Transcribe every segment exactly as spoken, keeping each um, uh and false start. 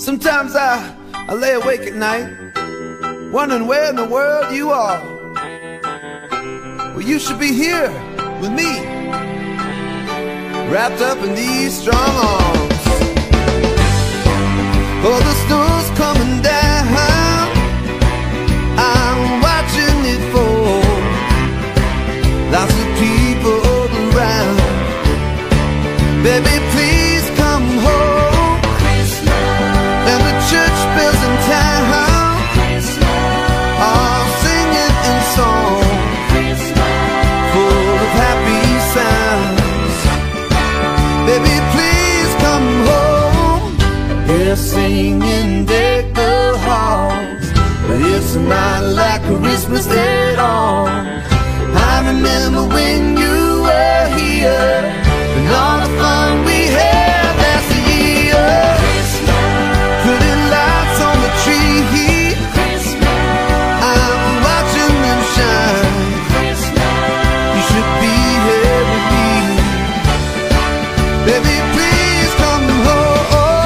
Sometimes I, I lay awake at night, wondering where in the world you are. Well, you should be here with me, wrapped up in these strong arms. Oh, the snow's coming down, I'm watching it fall. Lots of people around. Baby, please come home. And the church bells in town are singing in song, full of happy sounds. Baby, please come home. They're singing deck the halls, but it's not like Christmas at all. I remember when you were here, and all the fun we had last year. Putting lights on the tree, I'm watching them shine. You should be here with me. Baby, please come home.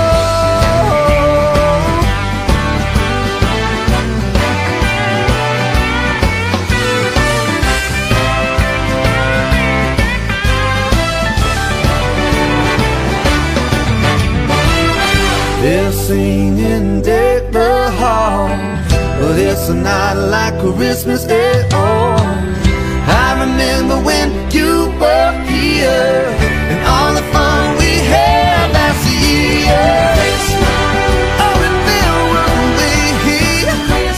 They're singing deck the halls, but it's not like Christmas at all. I remember when you were here, and all the fun we had last year. Oh, it felt away.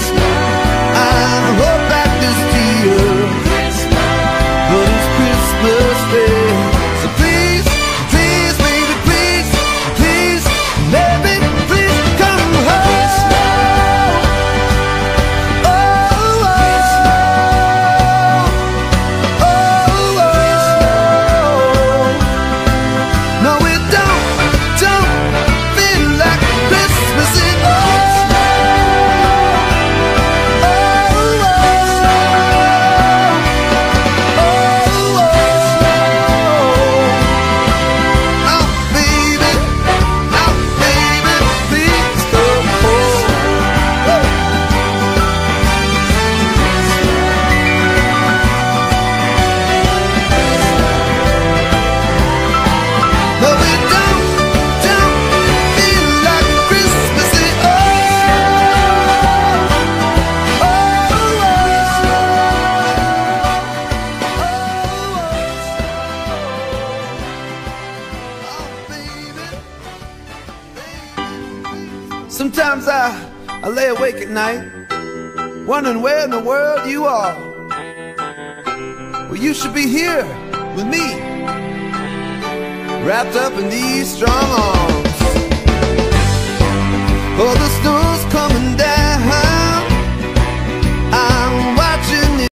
I hope that this year, but it's Christmas Day. So please, please, baby, please, please, baby, please come home. Oh, oh, oh, oh. No, it don't, don't feel like Christmas at all. Oh, oh, oh, oh, baby, oh, baby, please come home. No, it don't, don't feel like Christmas at all. Sometimes I, I lay awake at night, wondering where in the world you are. Well, you should be here with me, wrapped up in these strong arms.